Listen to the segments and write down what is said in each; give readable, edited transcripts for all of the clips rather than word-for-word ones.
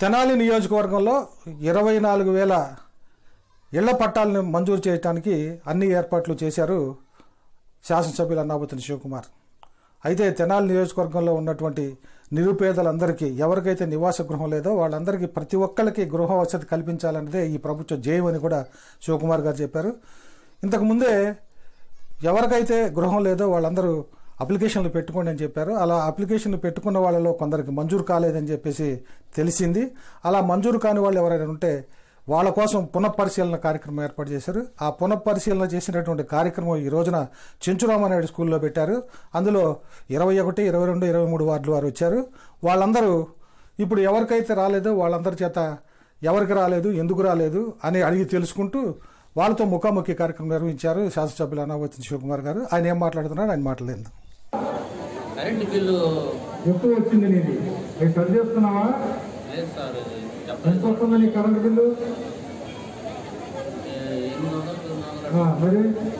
తెనాలి నియోజకవర్గంలో 24,000 ఇళ్ల పట్టాలను మంజూరు చేయడానికి అన్ని ఏర్పాట్లు చేశారు శాసనసభ్యులు అన్నాబత్తుని శివకుమార్. అయితే తెనాలి నియోజకవర్గంలో ఉన్నటువంటి నిరుపేదలందరికీ ఎవరికైతే నివాస గృహం లేదో వాళ్ళందరికీ ప్రతి ఒక్కరికి గృహ వసతి కల్పించాలన్నదే ఈ ప్రభుత్వ ధ్యేయం అని కూడా శివకుమార్ గారు చెప్పారు. ఇంతకుముందే ఎవరికైతే గృహం లేదో వాళ్ళందరూ అప్లికేషన్లు పెట్టుకోండి అని చెప్పారు. అలా అప్లికేషన్లు పెట్టుకున్న వాళ్ళలో కొందరికి మంజూరు కాలేదని చెప్పేసి తెలిసింది. అలా మంజూరు కాని వాళ్ళు ఎవరైనా ఉంటే వాళ్ళ కోసం పునఃపరిశీలన కార్యక్రమం ఏర్పాటు చేశారు. ఆ పునఃపరిశీలన చేసినటువంటి కార్యక్రమం ఈ రోజున చెంచురామానాయుడు స్కూల్లో పెట్టారు. అందులో 21, 22, 23 వార్డుల వారు వచ్చారు. వాళ్ళందరూ ఇప్పుడు ఎవరికైతే రాలేదో వాళ్ళందరి చేత ఎవరికి రాలేదు, ఎందుకు రాలేదు అని అడిగి తెలుసుకుంటూ వాళ్ళతో ముఖాముఖి కార్యక్రమం నిర్వహించారు శాసనసభ్యులు అన్నాబత్తుని శివకుమార్ గారు. ఆయన ఏం మాట్లాడుతున్నాడు, ఆయన మాట్లాడలేదు. కరెంట్ బిల్లు ఎక్కువ వచ్చింది, నీది సరి చేస్తున్నావా? లేదు సార్, ఎంత వస్తుంది నీ కరెంట్ బిల్లు? 800 మరి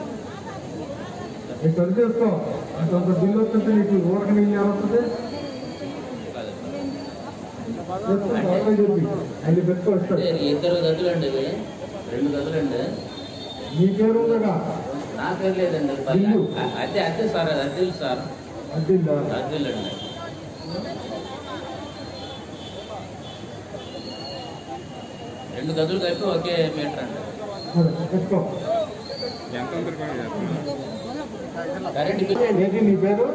నీకు సరి చేసుకో. అంత బిల్లు వస్తుంటే నీకు ఊరక నీళ్ళు ఏమవుతుంది? చెప్పి అన్ని పెట్టుకోవచ్చు. 2 గదులండి, 2 గదులండి. నీ పేరు ఉందగా? నా పేరు లేదండి. అద్దె సార్, అద్దెలు సార్, అద్దెలండి. 2 గదులు కలిపి ఒకే మీటర్ అండి. కరెంట్ బిల్లు ఏంటి నీ పేరు?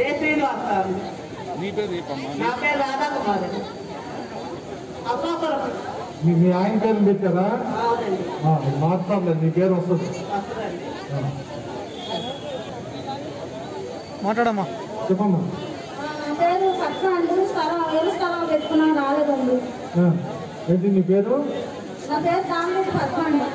నీ పేరు చెప్పమ్మా. నా పేరు రాధాకుమారి. అబ్బాపురం. మీ ఆయన పేరు పెట్టారా? అవునండి. మాట్లాడలేదు, నీ పేరు వస్తుంది. మాట్లాడమ్మా, చెప్పమ్మా. నా పేరు పట్ల అండి. స్థలం పెట్టుకున్నాం, రాలేదండి. ఏంటి నీ పేరు? నా పేరు దామిరెడ్డి పద్మ అండి.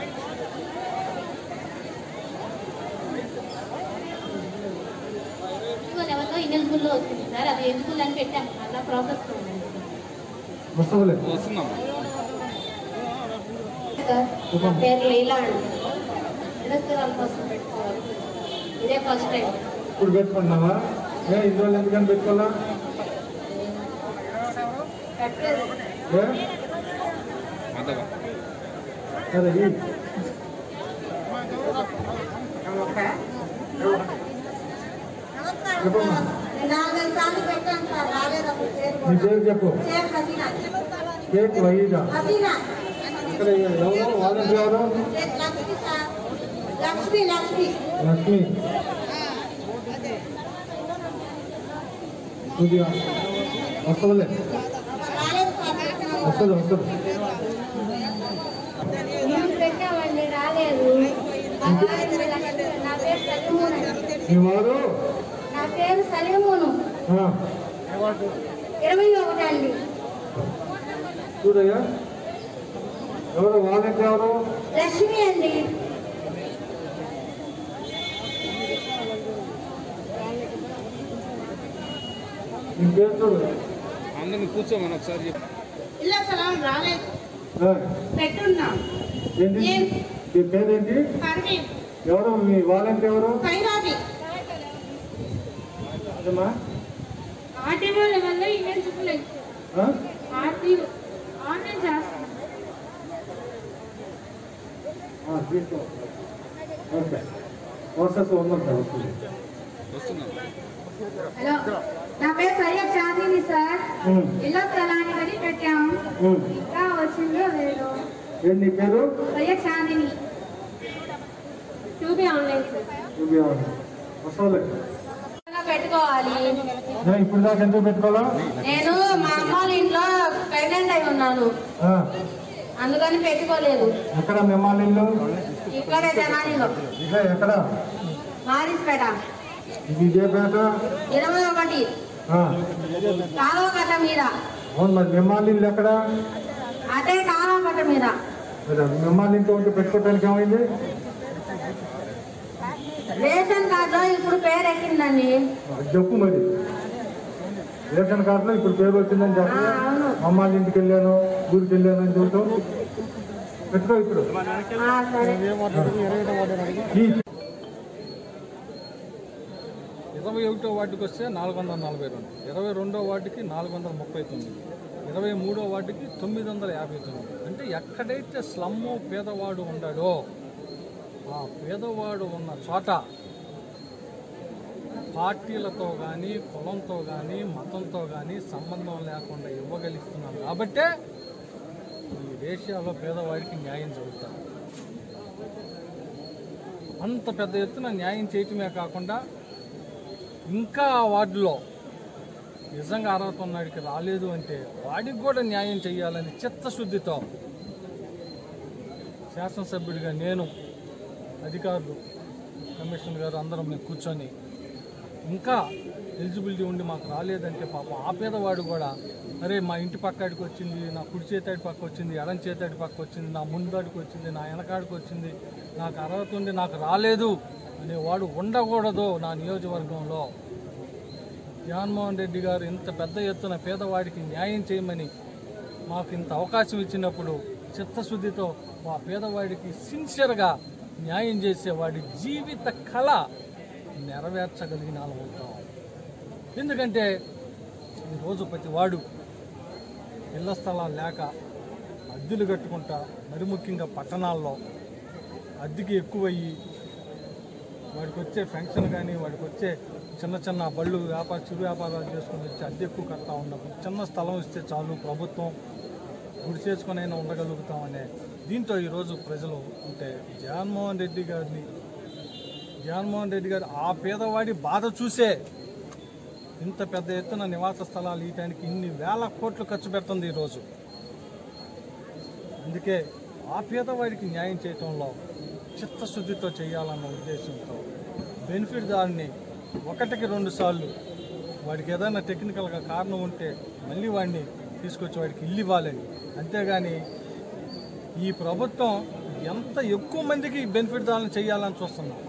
ఎవరితో ఇనెలిజిబుల్లో వచ్చింది సార్, అది ఎలిజిబుల్ అని పెట్టాం, అలా ప్రాసెస్ వస్తావులే. వస్తున్నాం సార్. నా పేరు లీలా అండి. నిరస్తరాల కోసం పెట్టుకోవాలి, ఇదే ఫస్ట్ టైం. ఇప్పుడు పెట్టుకుంటున్నావా? ఇన్ని రోజులు ఎందుకని పెట్టుకోవాలా? కట్టలేదు. అంతగా సరే చెప్పమ్మా. 4 సార్లు పెట్టాను సార్, రాలేదు. అప్పుడు నీ పేరు చెప్పు. పేరు హసీనా. కేక్ వైగా హసీనా. ఇక్కడ ఎవరు వాలంటీర్ ఎవరు? లక్ష్మి సార్. లక్ష్మి. లక్ష్మి. కొద్దిగా వస్తుందిలే, రాలేదు సార్. వస్తుంది. మేము పెట్టామండి, రాలేదు. నా పేరు సలీమూన్ అండి. మీ వారు? నా పేరు సలీమూను. 21 అండి. చూడయ్యా, ఎవరు వాలంటీర్ ఎవరు? లక్ష్మి అండి. నీ పేరు చూడు. అందరిని కూర్చోమని ఒకసారి చెప్పు. ఇళ్ళ స్థలం రాలేదు, ఆ, పెట్టున్నాం. ఏంటి నీ పేరేంటి? పర్వీన్. ఎవరు మీ వాలంటీర్ ఎవరు? సైరాబి. అదేమ్మా. ఆర్టీఓ లెవెల్లో ఇనెలిజిబుల్ ఆ? ఆర్టీఓ ఆన్లైన్ చేస్తాం. తీసుకో. ఓకే, ప్రాసెస్ ఉందంట, వస్తుంది. వస్తున్నాం. హలో, నా పేరు సయ్యద్ చాందిని సార్. ఇళ్ళ స్థలానికి అని పెట్టాము, ఇంకా వచ్చిందో లేదో. ఏంటి నీ పేరు? సయ్యద్ చాందిని. చూపి ఆన్లైన్ వస్తుంది. పెట్టుకోవాలి. ఇప్పుడు దాకా ఎందుకు పెట్టుకోవాలా? నేను మా అమ్మ వాళ్ళ ఇంట్లో ప్రెగ్నెంట్ అయి ఉన్నాను, అందుకని పెట్టుకోలేదు. ఎక్కడ మిమ్మల్ని ఇల్లు? ఇక్కడే తెనాలిలో, ఇదే ఎక్కడ? మారిస్పేట. ఇది ఇదే పేట? 21 కాలువ కట్ట మీద. అవును, మరి మిమ్మల్ని ఇల్లు ఎక్కడ? అదే కాలువ కట్ట మీద. మిమ్మల్ని ఇంట్లో ఉంటే పెట్టుకోవడానికి ఏమైంది? రేషన్ కార్డులో ఇప్పుడు పేరు ఎక్కిందండి. చెప్పు మరి. రేషన్ కార్డులో ఇప్పుడు పేరు వచ్చిందని చెప్పు. అవును. అమ్మాళ్ళ ఇంటికి వెళ్ళాను, ఊరికి వెళ్ళాను అని చూడటం. పెట్టుకో ఇప్పుడు. సరే. 21వ వార్డుకి వస్తే 442, 22వ వార్డుకి 439, 23వ వార్డుకి 959. అంటే ఎక్కడైతే స్లమ్ము పేదవాడు ఉన్నాడో ఆ పేదవాడు ఉన్న చోట పార్టీలతో కానీ కులంతో కానీ మతంతో కానీ సంబంధం లేకుండా ఇవ్వగలుగుతున్నాం కాబట్టే ఈ దేశాల్లో పేదవాడికి న్యాయం జరుగుతుంది. అంత పెద్ద ఎత్తున న్యాయం చేయటమే కాకుండా ఇంకా ఆ వార్డులో నిజంగా అర్హత ఉన్నాడికి రాలేదు అంటే వాడికి కూడా న్యాయం చేయాలని చిత్తశుద్ధితో శాసనసభ్యుడిగా నేను, అధికారులు, కమిషనర్ గారు అందరం మేము కూర్చొని ఇంకా ఎలిజిబిలిటీ ఉండి మాకు రాలేదంటే పాపం ఆ పేదవాడు కూడా అరే మా ఇంటి పక్కడికి వచ్చింది, నా కుడి చేతాడి పక్క వచ్చింది, ఎడం చేతాడి పక్క వచ్చింది, నా ముందాడికి వచ్చింది, నా వెనకాడికి వచ్చింది, నాకు అర్హత ఉండి నాకు రాలేదు అనేవాడు ఉండకూడదు. నా నియోజకవర్గంలో జగన్మోహన్ రెడ్డి గారు ఇంత పెద్ద ఎత్తున పేదవాడికి న్యాయం చేయమని మాకు ఇంత అవకాశం ఇచ్చినప్పుడు చిత్తశుద్ధితో ఆ పేదవాడికి సిన్సియర్గా న్యాయం చేసేవాడి జీవిత కళ నెరవేర్చగలిగిన ఉంటాం. ఎందుకంటే ఈరోజు ప్రతి వాడు ఇళ్ల స్థలాలు లేక అద్దెలు కట్టుకుంటా, మరి ముఖ్యంగా పట్టణాల్లో అద్దెకి ఎక్కువయ్యి వాడికి వచ్చే ఫంక్షన్ కానీ వాడికి వచ్చే చిన్న చిన్న బళ్ళు చిరు వ్యాపారాలు చేసుకుని వచ్చి అద్దె ఎక్కువ కడతా ఉన్నప్పుడు చిన్న స్థలం ఇస్తే చాలు ప్రభుత్వం గుడి చేసుకునైనా ఉండగలుగుతామనే దీంతో ఈరోజు ప్రజలు ఉంటే జగన్మోహన్ రెడ్డి గారు ఆ పేదవాడి బాధ చూసే ఇంత పెద్ద ఎత్తున నివాస స్థలాలు ఇవ్వడానికి ఇన్ని వేల కోట్లు ఖర్చు పెడుతుంది ఈరోజు. అందుకే ఆ పేదవాడికి న్యాయం చేయటంలో చిత్తశుద్ధితో చేయాలన్న ఉద్దేశంతో బెనిఫిట్ దారిని 1-2 సార్లు వాడికి ఏదైనా టెక్నికల్గా కారణం ఉంటే మళ్ళీ వాడిని తీసుకొచ్చి వాడికి ఇల్లు ఇవ్వాలని. అంతేగాని ఈ ప్రభుత్వం ఎంత ఎక్కువ మందికి బెనిఫిట్ దారులను చేయాలని చూస్తున్నాం.